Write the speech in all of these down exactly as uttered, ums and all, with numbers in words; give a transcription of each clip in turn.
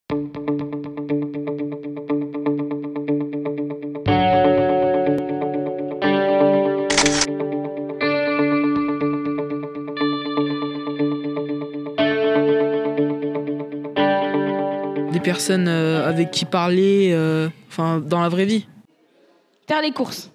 Des personnes euh, avec qui parler, euh, enfin dans la vraie vie. Faire les courses.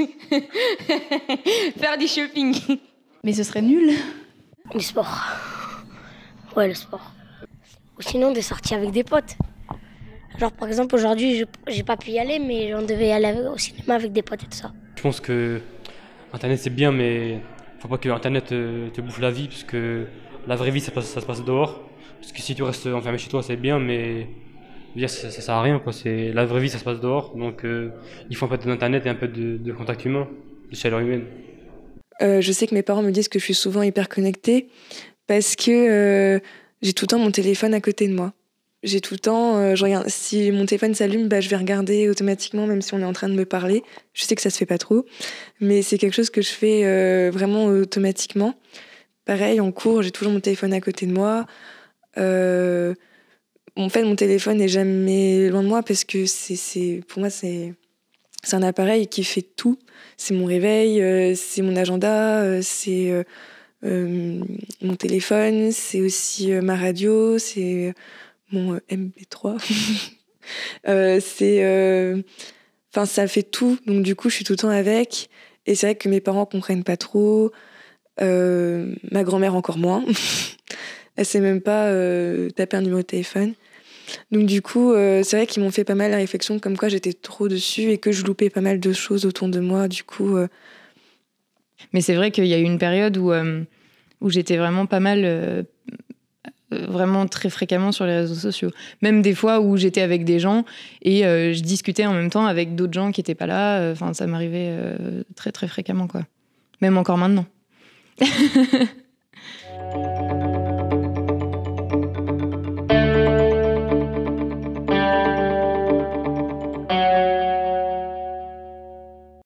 Faire du shopping. Mais ce serait nul. Le sport. Ouais, le sport. Ou sinon des sorties avec des potes. Genre par exemple aujourd'hui, je, j'ai pas pu y aller, mais on devait y aller au cinéma avec des potes et tout ça. Je pense que Internet c'est bien, mais faut pas que Internet te, te bouffe la vie, parce que la vraie vie ça, passe, ça se passe dehors. Parce que si tu restes enfermé chez toi, c'est bien, mais dire, ça, ça sert à rien, quoi. C'est, la vraie vie ça se passe dehors, donc euh, il faut un peu d'internet et un peu de, de contact humain, de chaleur humaine. Euh, je sais que mes parents me disent que je suis souvent hyper connectée parce que euh, j'ai tout le temps mon téléphone à côté de moi. J'ai tout le temps, euh, je regarde, si mon téléphone s'allume, bah, je vais regarder automatiquement, même si on est en train de me parler. Je sais que ça se fait pas trop, mais c'est quelque chose que je fais euh, vraiment automatiquement. Pareil, en cours, j'ai toujours mon téléphone à côté de moi. Euh, en fait, mon téléphone n'est jamais loin de moi parce que c'est, c'est, pour moi, c'est, c'est un appareil qui fait tout. C'est mon réveil, euh, c'est mon agenda, euh, c'est euh, euh, mon téléphone, c'est aussi euh, ma radio, c'est mon euh, M P trois. euh, c'est, enfin, euh, ça fait tout. Donc du coup, je suis tout le temps avec. Et c'est vrai que mes parents comprennent pas trop. Euh, ma grand-mère encore moins. Elle sait même pas euh, taper un numéro de téléphone. Donc du coup, euh, c'est vrai qu'ils m'ont fait pas mal la réflexion comme quoi j'étais trop dessus et que je loupais pas mal de choses autour de moi. Du coup. Euh... Mais c'est vrai qu'il y a eu une période où euh, où j'étais vraiment pas mal. Euh, vraiment très fréquemment sur les réseaux sociaux. Même des fois où j'étais avec des gens et euh, je discutais en même temps avec d'autres gens qui n'étaient pas là. Enfin, ça m'arrivait euh, très très fréquemment, quoi. Même encore maintenant.